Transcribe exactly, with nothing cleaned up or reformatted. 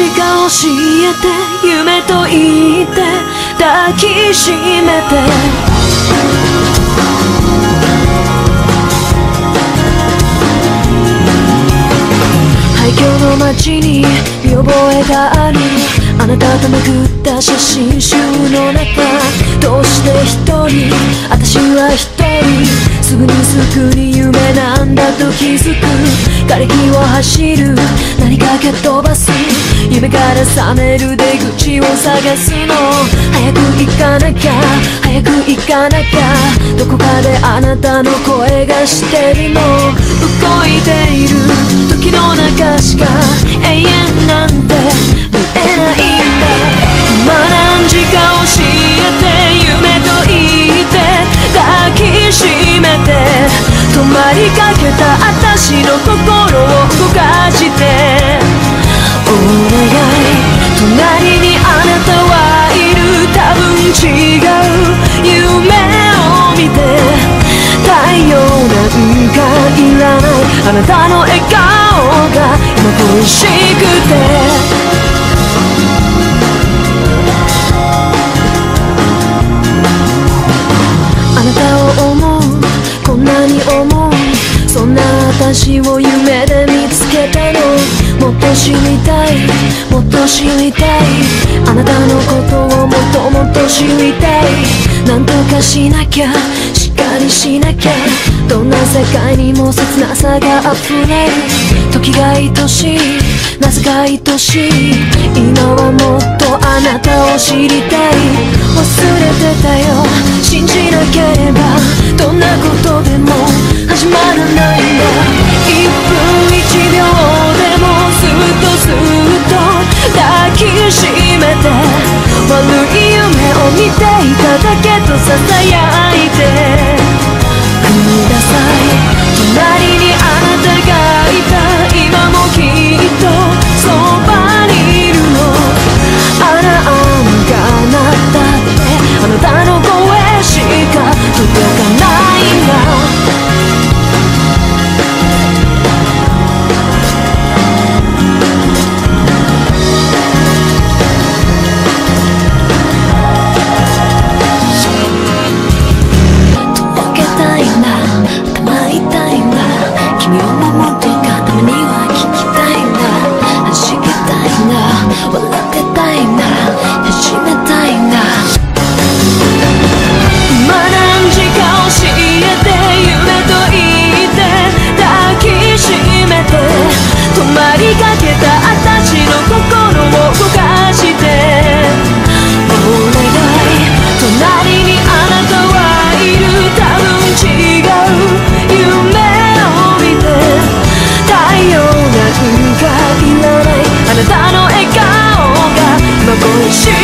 時か教えて、夢と言って抱きしめて。廃墟の街に見覚えがある、あなたとめくった写真集の中、どうして一人、私は一人、すぐにすぐに夢なんだと気づく。瓦礫を走る、何か蹴飛ばす、夢から覚める出口を探すの。早く行かなきゃ、早く行かなきゃ、どこかであなたの声がしてるの。動いている時の中しか永遠なんて見えないんだ。今何時か教えて、夢と言って抱きしめて。止まりかけた私の心を動かして。お願い、隣にあなたはいる、多分違う夢を見て。太陽なんかいらない、あなたの笑顔が今恋しくて。あなたを思う、こんなに思う、そんな私を夢で見つけたの。もっと知りたい、もっと知りたい、あなたのことをもっともっと知りたい。なんとかしなきゃ、しっかりしなきゃ、どんな世界にも切なさが溢れる。時が愛しい、なぜか愛しい、今はもっとあなたを知りたい。忘れてたよ、信じなければどんなことでも始まらないんだ。いっぷんいちびょうでもずっとずっと抱きしめて。悪い夢を見ていただけとささやいてください。隣にあなたがいた、今もきっとそばにいるの。アラームが鳴ったって、あなたの声しか届かないんだ。あなたの笑顔が今恋しい